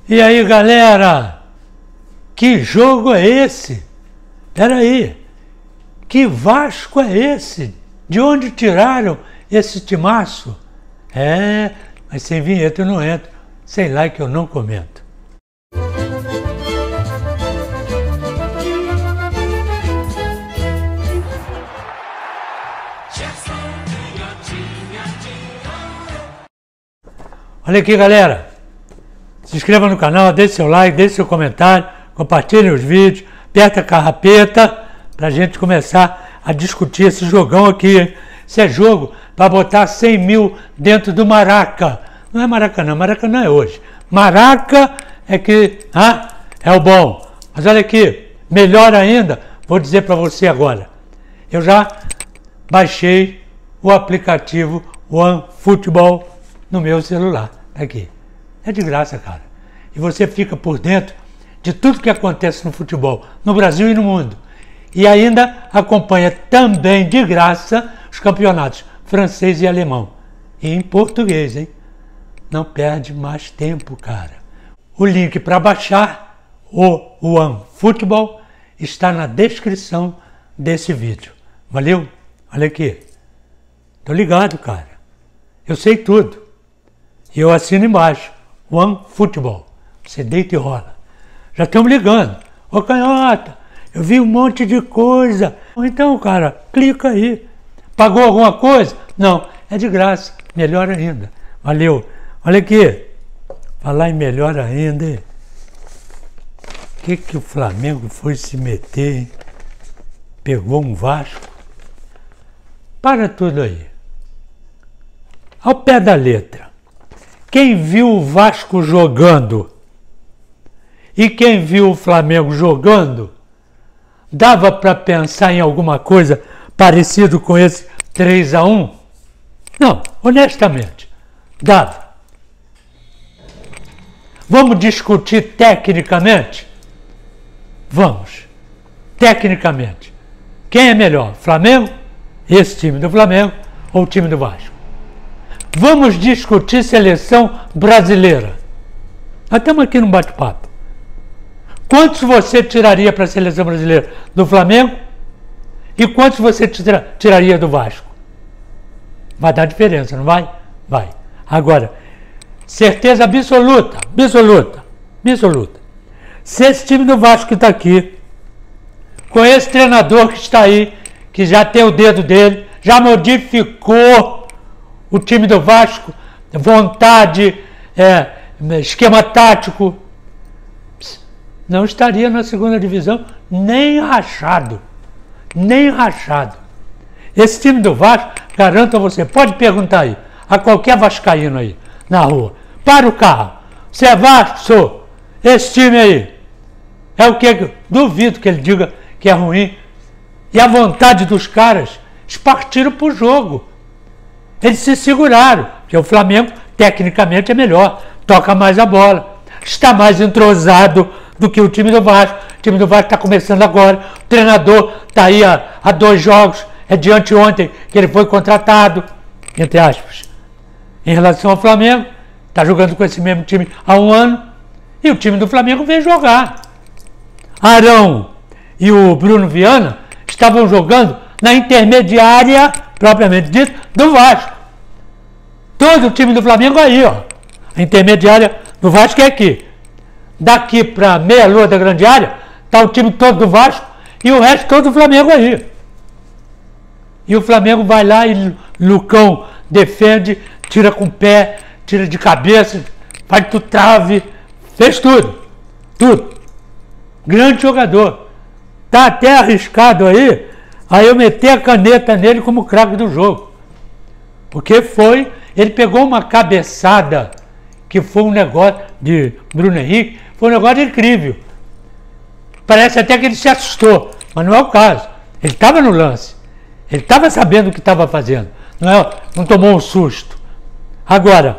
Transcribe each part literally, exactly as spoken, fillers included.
E aí, galera? Que jogo é esse? Peraí, que Vasco é esse? De onde tiraram esse timaço? É, mas sem vinheta eu não entro. Sem like eu não comento. Olha aqui, galera. Se inscreva no canal, deixe seu like, deixe seu comentário, compartilhe os vídeos, aperta a carrapeta pra gente começar a discutir esse jogão aqui. Esse é jogo para botar cem mil dentro do Maraca. Não é Maracanã, Maracanã é hoje. Maraca é que ah, é o bom. Mas olha aqui, melhor ainda, vou dizer para você agora. Eu já baixei o aplicativo OneFootball no meu celular. Aqui. É de graça, cara. E você fica por dentro de tudo que acontece no futebol, no Brasil e no mundo. E ainda acompanha também de graça os campeonatos francês e alemão. E em português, hein? Não perde mais tempo, cara. O link para baixar o OneFootball está na descrição desse vídeo. Valeu? Olha aqui. Tô ligado, cara. Eu sei tudo. E eu assino embaixo. OneFootball. Você deita e rola. Já estamos ligando. Ô, canhota, eu vi um monte de coisa. Então, cara, clica aí. Pagou alguma coisa? Não, é de graça. Melhor ainda. Valeu. Olha aqui. Falar em melhor ainda, hein? O que que o Flamengo foi se meter, hein? Pegou um Vasco. Para tudo aí. Ao pé da letra. Quem viu o Vasco jogando e quem viu o Flamengo jogando, dava para pensar em alguma coisa parecido com esse três a um? Não, honestamente, dava. Vamos discutir tecnicamente? Vamos. Tecnicamente. Quem é melhor, Flamengo, esse time do Flamengo ou o time do Vasco? Vamos discutir seleção brasileira. Nós estamos aqui num bate-papo. Quantos você tiraria para a seleção brasileira do Flamengo e quantos você tira, tiraria do Vasco? Vai dar diferença, não vai? Vai. Agora, certeza absoluta, absoluta, absoluta. Se esse time do Vasco que está aqui, com esse treinador que está aí, que já tem o dedo dele, já modificou o time do Vasco, vontade, é, esquema tático, não estaria na segunda divisão nem rachado, nem rachado. Esse time do Vasco, garanto a você, pode perguntar aí, a qualquer vascaíno aí, na rua, para o carro, você é Vasco? Sou. Esse time aí, é o que? Duvido que ele diga que é ruim. E a vontade dos caras, eles partiram para o jogo. Eles se seguraram, porque o Flamengo, tecnicamente, é melhor, toca mais a bola, está mais entrosado do que o time do Vasco. O time do Vasco está começando agora, o treinador está aí há, há dois jogos, é de anteontem que ele foi contratado, entre aspas. Em relação ao Flamengo, está jogando com esse mesmo time há um ano, e o time do Flamengo veio jogar. Arão e o Bruno Viana estavam jogando na intermediária, propriamente dito, do Vasco. Todo o time do Flamengo aí, ó. A intermediária do Vasco é aqui. Daqui para meia lua da grande área, está o time todo do Vasco e o resto todo do Flamengo aí. E o Flamengo vai lá e Lucão defende, tira com o pé, tira de cabeça, faz do trave, fez tudo. Tudo. Grande jogador. Tá até arriscado aí, aí eu meter a caneta nele como craque do jogo. Porque foi, ele pegou uma cabeçada que foi um negócio de Bruno Henrique, foi um negócio incrível. Parece até que ele se assustou, mas não é o caso. Ele estava no lance, ele estava sabendo o que estava fazendo, não, é, não tomou um susto. Agora,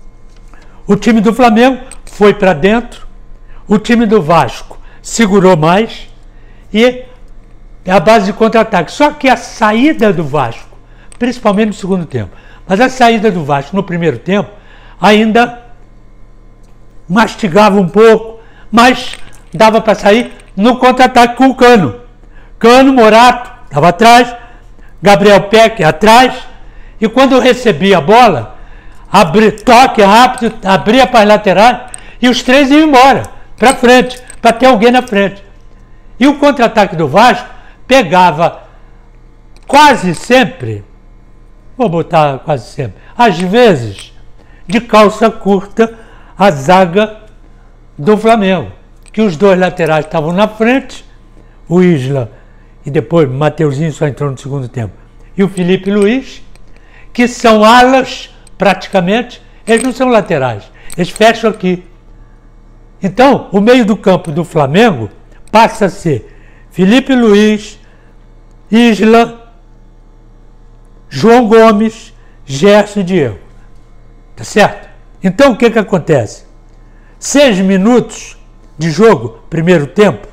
o time do Flamengo foi para dentro, o time do Vasco segurou mais e é a base de contra-ataque. Só que a saída do Vasco, principalmente no segundo tempo, mas a saída do Vasco no primeiro tempo ainda mastigava um pouco, mas dava para sair no contra-ataque com o Cano. Cano, Morato, estava atrás, Gabriel Peck atrás, e quando eu recebia a bola, abri, toque rápido, abria para as laterais, e os três iam embora, para frente, para ter alguém na frente. E o contra-ataque do Vasco pegava quase sempre, vou botar quase sempre, às vezes, de calça curta, a zaga do Flamengo, que os dois laterais estavam na frente, o Isla e depois Mateuzinho só entrou no segundo tempo, e o Felipe Luiz, que são alas praticamente, eles não são laterais, eles fecham aqui. Então, o meio do campo do Flamengo passa a ser Felipe Luiz, Isla, João Gomes, Gerson e Diego. Tá certo? Então, o que que acontece? Seis minutos de jogo, primeiro tempo.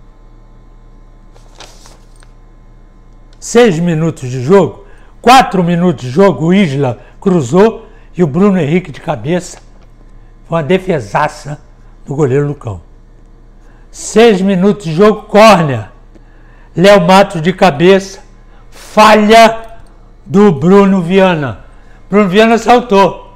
Seis minutos de jogo, quatro minutos de jogo, o Isla cruzou e o Bruno Henrique de cabeça. Foi uma defesaça do goleiro Lucão. Seis minutos de jogo, córnea. Léo Matos de cabeça, falha do Bruno Viana. Bruno Viana saltou.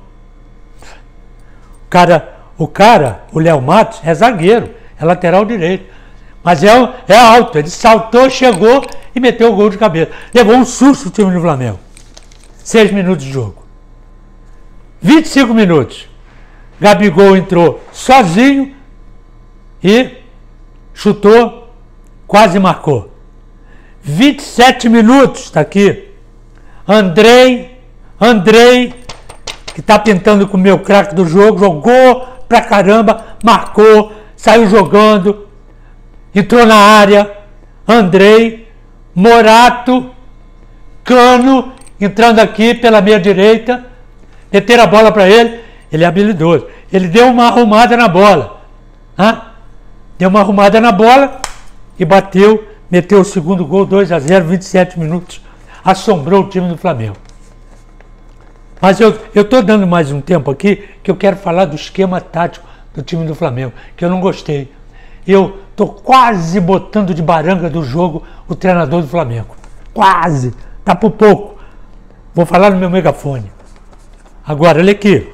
O cara, o, cara, o Léo Matos, é zagueiro, é lateral direito. Mas é, é alto, ele saltou, chegou e meteu o gol de cabeça. Levou um susto o time do Flamengo. Seis minutos de jogo. vinte e cinco minutos. Gabigol entrou sozinho e chutou, quase marcou. vinte e sete minutos, está aqui. Andrei, Andrei, que está tentando comer o craque do jogo, jogou pra caramba, marcou, saiu jogando, entrou na área. Andrei, Morato, Cano, entrando aqui pela meia direita, meteram a bola para ele, ele é habilidoso. Ele deu uma arrumada na bola, hein? Deu uma arrumada na bola e bateu, meteu o segundo gol, dois a zero, vinte e sete minutos, assombrou o time do Flamengo. Mas eu estou dando mais um tempo aqui, que eu quero falar do esquema tático do time do Flamengo, que eu não gostei. Eu estou quase botando de baranga do jogo o treinador do Flamengo. Quase, tá por pouco. Vou falar no meu megafone. Agora, olha aqui.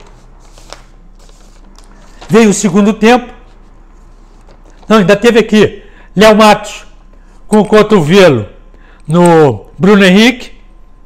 Veio o segundo tempo. Não, ainda teve aqui. Léo Matos com o cotovelo no Bruno Henrique.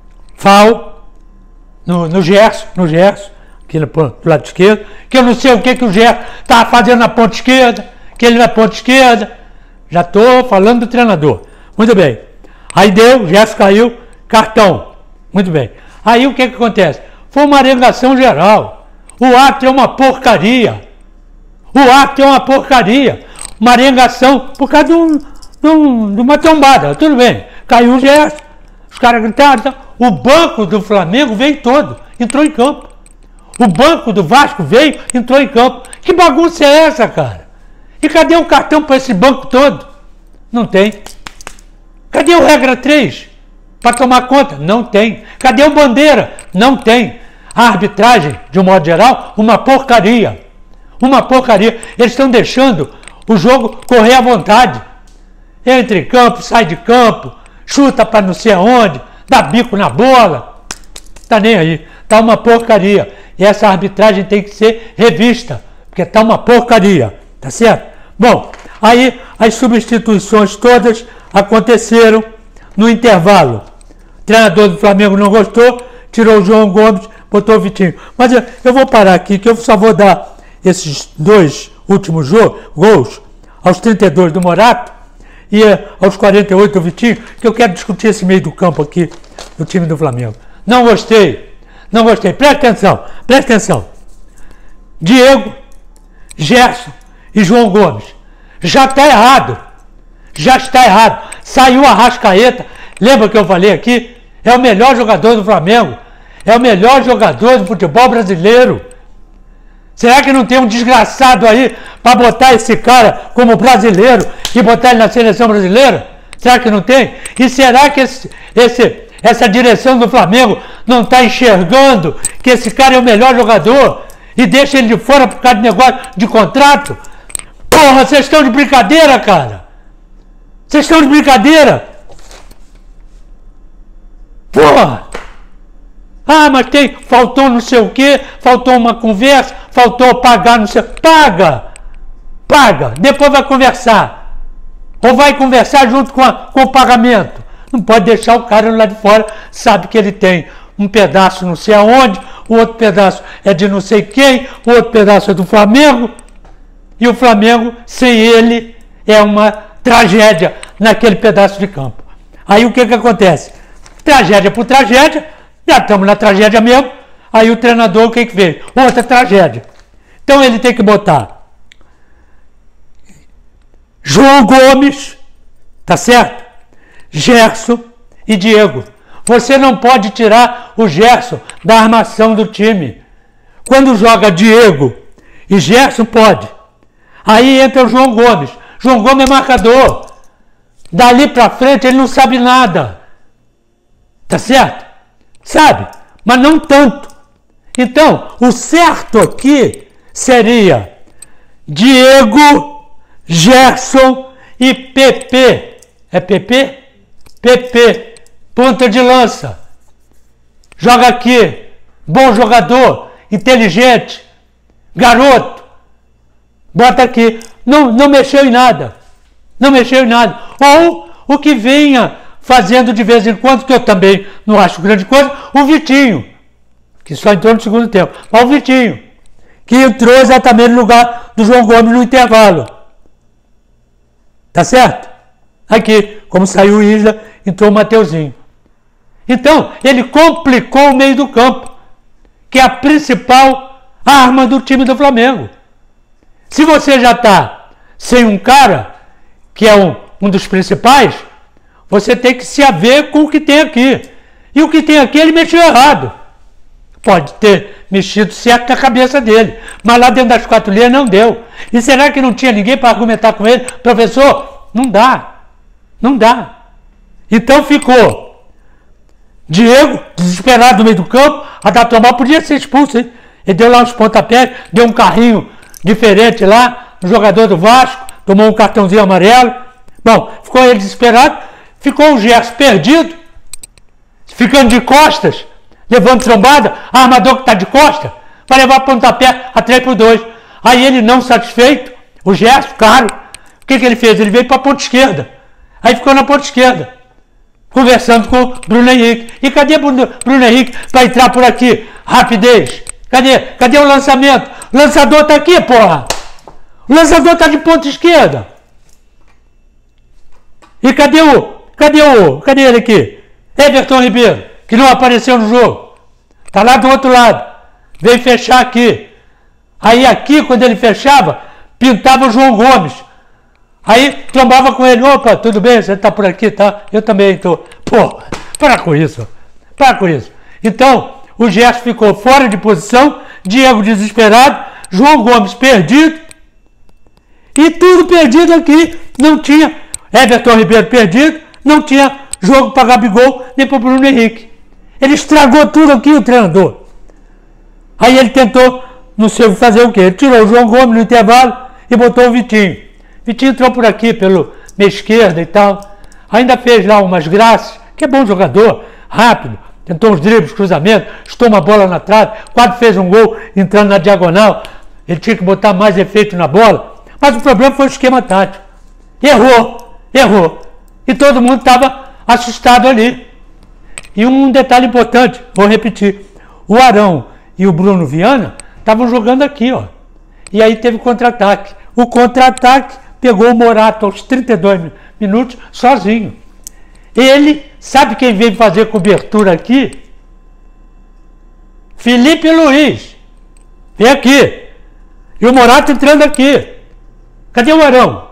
Fal no, no Gerson, no Gerson, aqui no, do lado esquerdo. Que eu não sei o que, que o Gerson estava fazendo na ponta esquerda. Que ele na ponta esquerda. Já estou falando do treinador. Muito bem. Aí deu, Gerson caiu, cartão. Muito bem. Aí o que, que acontece? Foi uma arengação geral. O ato é uma porcaria. O ato é uma porcaria. Uma arengação por causa de, um, de, um, de uma tombada. Tudo bem. Caiu o Gerson. Os caras gritaram. O banco do Flamengo veio todo. Entrou em campo. O banco do Vasco veio, entrou em campo. Que bagunça é essa, cara? E cadê o cartão para esse banco todo? Não tem. Cadê o regra três? Para tomar conta? Não tem. Cadê o bandeira? Não tem. A arbitragem, de um modo geral, uma porcaria. Uma porcaria. Eles estão deixando o jogo correr à vontade. Entra em campo, sai de campo, chuta para não sei aonde, dá bico na bola. Tá nem aí. Tá uma porcaria. E essa arbitragem tem que ser revista, porque tá uma porcaria. Tá certo? Bom, aí as substituições todas aconteceram no intervalo. O treinador do Flamengo não gostou, tirou o João Gomes, botou o Vitinho. Mas eu, eu vou parar aqui, que eu só vou dar esses dois últimos gols, aos trinta e dois do Morato e aos quarenta e oito do Vitinho, que eu quero discutir esse meio do campo aqui do time do Flamengo. Não gostei, não gostei. Presta atenção, presta atenção. Diego, Gerson e João Gomes. Já está errado. Já está errado. Saiu a Arrascaeta. Lembra que eu falei aqui? É o melhor jogador do Flamengo. É o melhor jogador do futebol brasileiro. Será que não tem um desgraçado aí para botar esse cara como brasileiro e botar ele na seleção brasileira? Será que não tem? E será que esse, esse, essa direção do Flamengo não está enxergando que esse cara é o melhor jogador? e deixa ele de fora por causa de negócio de contrato. Porra, vocês estão de brincadeira, cara. Vocês estão de brincadeira. Porra. Ah, mas tem, faltou não sei o quê, faltou uma conversa, faltou pagar não sei. Paga. Paga. Depois vai conversar. Ou vai conversar junto com, a, com o pagamento. Não pode deixar o cara lá de fora, sabe que ele tem um pedaço não sei aonde, o outro pedaço é de não sei quem, o outro pedaço é do Flamengo, e o Flamengo, sem ele, é uma tragédia naquele pedaço de campo. Aí o que que acontece? Tragédia por tragédia, já estamos na tragédia mesmo, aí o treinador o que que fez? Outra tragédia. Então ele tem que botar João Gomes, tá certo? Gerson e Diego. Você não pode tirar o Gerson da armação do time. Quando joga Diego e Gerson, pode. Aí entra o João Gomes. João Gomes é marcador. Dali pra frente ele não sabe nada. Tá certo? Sabe? Mas não tanto. Então, o certo aqui seria Diego, Gerson e P P. É P P? P P. Ponta de lança. Joga aqui. Bom jogador. Inteligente. Garoto. Bota aqui. Não, não mexeu em nada. Não mexeu em nada. Ou o que venha fazendo de vez em quando, que eu também não acho grande coisa, o Vitinho. Que só entrou no segundo tempo. Mas o Vitinho. Que entrou exatamente no lugar do João Gomes no intervalo. Tá certo? Aqui, como saiu o Isla, entrou o Mateuzinho. Então, ele complicou o meio do campo, que é a principal arma do time do Flamengo. Se você já está sem um cara, que é um, um dos principais, você tem que se haver com o que tem aqui. E o que tem aqui, ele mexeu errado. Pode ter mexido certo na cabeça dele, mas lá dentro das quatro linhas não deu. E será que não tinha ninguém para argumentar com ele? Professor, não dá. Não dá. Então ficou Diego, desesperado no meio do campo, a da tomar podia ser expulso, hein? Ele deu lá uns pontapés, deu um carrinho diferente lá, um jogador do Vasco, tomou um cartãozinho amarelo. Bom, ficou ele desesperado, ficou o Gerson perdido, ficando de costas, levando trombada, armador que está de costas, vai levar pontapé a três por dois. Aí ele não satisfeito, o Gerson, caro, o que, que ele fez? Ele veio para a ponta esquerda. Aí ficou na ponta esquerda, conversando com o Bruno Henrique. E cadê Bruno, Bruno Henrique para entrar por aqui? Rapidez. Cadê? Cadê o lançamento? O lançador está aqui, porra. O lançador está de ponta esquerda. E cadê o... Cadê o... Cadê ele aqui? Everton Ribeiro, que não apareceu no jogo. Está lá do outro lado. Veio fechar aqui. Aí aqui, quando ele fechava, pintava o João Gomes. Aí trombava com ele, opa, tudo bem, você está por aqui, tá? Eu também estou. Pô, para com isso, para com isso. Então, o Gerson ficou fora de posição, Diego desesperado, João Gomes perdido, e tudo perdido aqui. Não tinha Everton Ribeiro perdido, não tinha jogo para Gabigol, nem para Bruno Henrique. Ele estragou tudo aqui, o treinador. Aí ele tentou, não sei fazer o quê, ele tirou o João Gomes no intervalo e botou o Vitinho. Vitinho entrou por aqui, pelo meia esquerda e tal. Ainda fez lá umas graças, que é bom jogador, rápido. Tentou uns dribles, cruzamentos, estou uma bola na trave, quase fez um gol entrando na diagonal. Ele tinha que botar mais efeito na bola. Mas o problema foi o esquema tático. Errou, errou. E todo mundo estava assustado ali. E um detalhe importante, vou repetir. O Arão e o Bruno Viana estavam jogando aqui, ó. E aí teve contra-ataque. O contra-ataque pegou o Morato aos trinta e dois minutos sozinho. Ele, sabe quem veio fazer cobertura aqui? Felipe Luiz. Vem aqui. E o Morato entrando aqui. Cadê o Arão?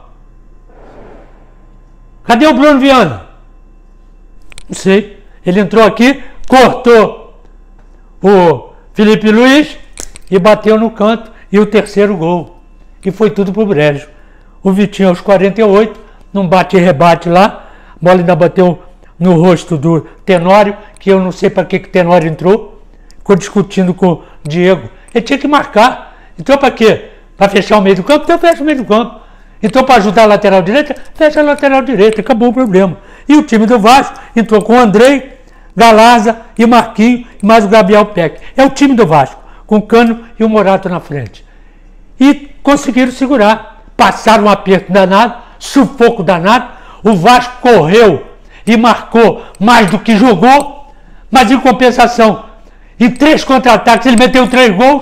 Cadê o Bruno Viana? Não sei. Ele entrou aqui, cortou o Felipe Luiz e bateu no canto. E o terceiro gol. E foi tudo pro brejo. O Vitinho aos quarenta e oito, num bate e rebate lá, a bola ainda bateu no rosto do Tenório, que eu não sei para que que Tenório entrou, ficou discutindo com o Diego, Ele tinha que marcar. Então para quê? Para fechar o meio do campo? Então fecha o meio do campo. Então para ajudar a lateral direita? Fecha a lateral direita. Acabou o problema. E o time do Vasco entrou com o Andrei, Galaza e Marquinhos e mais o Gabriel Peck. É o time do Vasco, com o Cano e o Morato na frente. E conseguiram segurar. Passaram um aperto danado, sufoco danado. O Vasco correu e marcou mais do que jogou, mas em compensação, em três contra-ataques ele meteu três gols.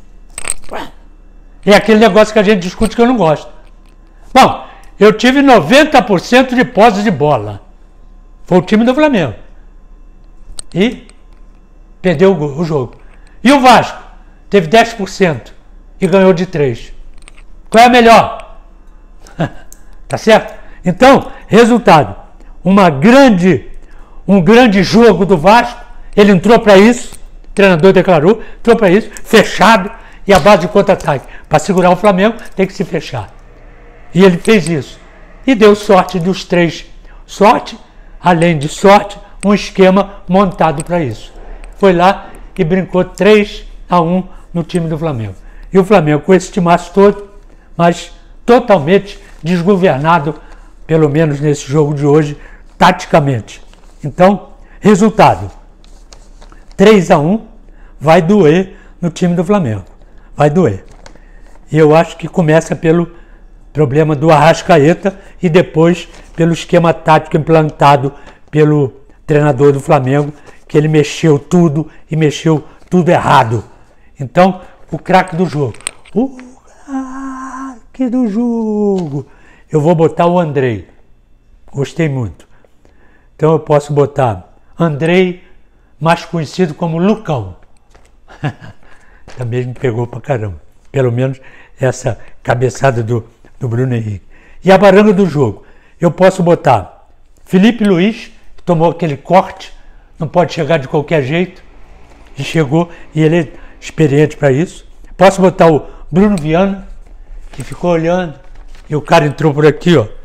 É aquele negócio que a gente discute que eu não gosto. Bom, eu tive noventa por cento de posse de bola. Foi o time do Flamengo. E perdeu o, o jogo. E o Vasco teve dez por cento e ganhou de três. Qual é a melhor? Tá certo? Então, resultado. Uma grande, um grande jogo do Vasco. Ele entrou para isso. O treinador declarou. Entrou para isso. Fechado. E a base de contra-ataque. Para segurar o Flamengo, tem que se fechar. E ele fez isso. E deu sorte dos três. Sorte, além de sorte, um esquema montado para isso. Foi lá e brincou três a um no time do Flamengo. E o Flamengo com esse timaço todo, mas totalmente desgovernado, pelo menos nesse jogo de hoje, taticamente. Então, resultado. três a um vai doer no time do Flamengo. Vai doer. E eu acho que começa pelo problema do Arrascaeta e depois pelo esquema tático implantado pelo treinador do Flamengo, que ele mexeu tudo e mexeu tudo errado. Então, o craque do jogo. O craque do jogo. Eu vou botar o Andrei. Gostei muito. Então eu posso botar Andrei, mais conhecido como Lucão. Também me pegou pra caramba. Pelo menos essa cabeçada do, do Bruno Henrique. E a baranga do jogo. Eu posso botar Felipe Luiz, que tomou aquele corte, não pode chegar de qualquer jeito. E chegou, e ele é experiente para isso. Posso botar o Bruno Viana, que ficou olhando, e o cara entrou por aqui, ó.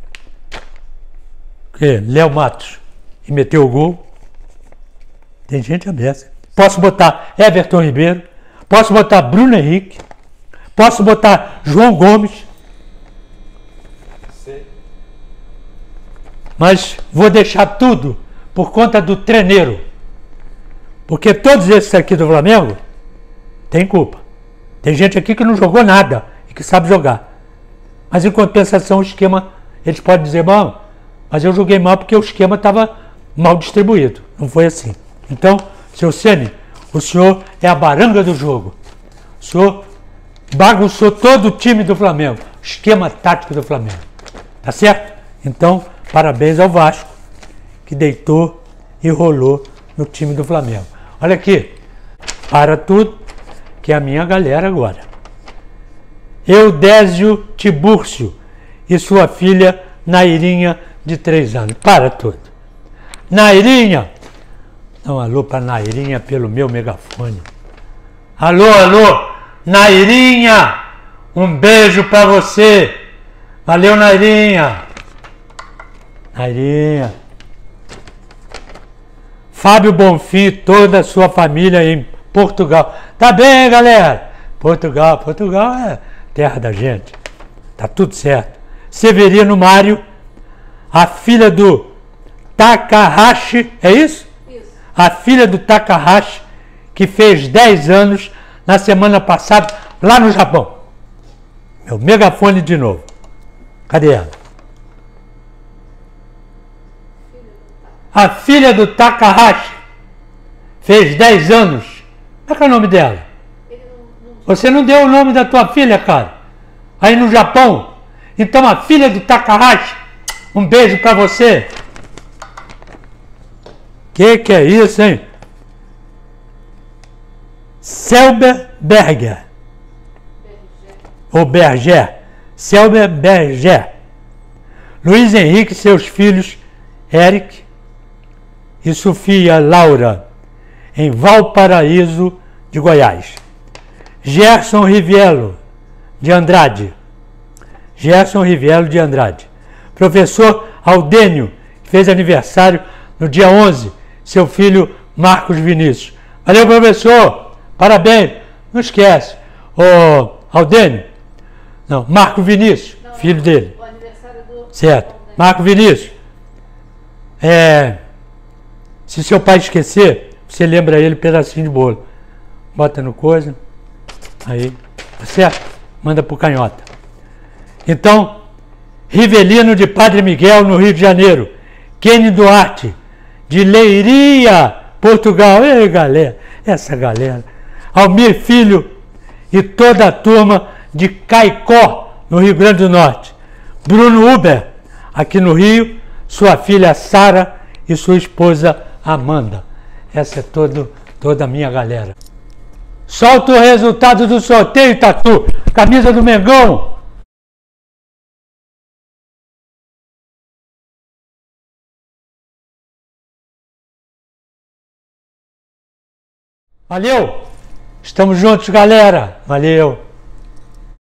Léo Matos, e meteu o gol. Tem gente aberta. Posso botar Everton Ribeiro. Posso botar Bruno Henrique. Posso botar João Gomes. Sim. Mas vou deixar tudo por conta do treineiro. Porque todos esses aqui do Flamengo têm culpa. Tem gente aqui que não jogou nada e que sabe jogar. Mas em compensação o esquema, eles podem dizer, bom, mas eu joguei mal porque o esquema estava mal distribuído. Não foi assim. Então, seu Ceni, o senhor é a baranga do jogo. O senhor bagunçou todo o time do Flamengo. Esquema tático do Flamengo. Tá certo? Então, parabéns ao Vasco, que deitou e rolou no time do Flamengo. Olha aqui. Para tudo, que é a minha galera agora. Eudésio Tibúrcio e sua filha Nairinha, de três anos. Para tudo. Nairinha. Dá um alô para Nairinha pelo meu megafone. Alô, alô. Nairinha. Um beijo para você. Valeu, Nairinha. Nairinha. Fábio Bonfim e toda a sua família em Portugal. Tá bem, galera? Portugal, Portugal é terra da gente. Tá tudo certo. Severino Mário, a filha do Takahashi, é isso? Isso. A filha do Takahashi, que fez dez anos na semana passada, lá no Japão. Meu megafone de novo. Cadê ela? A filha do Takahashi fez dez anos. Qual é o nome dela? Você não deu o nome da tua filha, cara? Aí no Japão. Então a filha do Takahashi, um beijo pra você. Que que é isso, hein? Selber Berger. Ou Berger. Selber Berger. Luiz Henrique e seus filhos, Eric e Sofia Laura, em Valparaíso de Goiás. Gerson Rivielo de Andrade. Gerson Rivielo de Andrade. Professor Aldênio, que fez aniversário no dia onze. Seu filho Marcos Vinícius. Valeu, professor. Parabéns. Não esquece. Ô, Aldênio. Não, Marco Vinícius, Não, filho não, dele. o aniversário do... Certo. Marco Vinícius. É, se seu pai esquecer, você lembra ele um pedacinho de bolo. Bota no coisa. Aí. Tá certo? Manda pro canhota. Então, Rivelino de Padre Miguel, no Rio de Janeiro. Kenny Duarte, de Leiria, Portugal. Ei, galera, essa galera. Almir Filho e toda a turma de Caicó, no Rio Grande do Norte. Bruno Uber, aqui no Rio, sua filha Sara e sua esposa Amanda. Essa é todo, toda a minha galera. Solta o resultado do sorteio, Tatu. Camisa do Mengão. Valeu! Estamos juntos, galera! Valeu!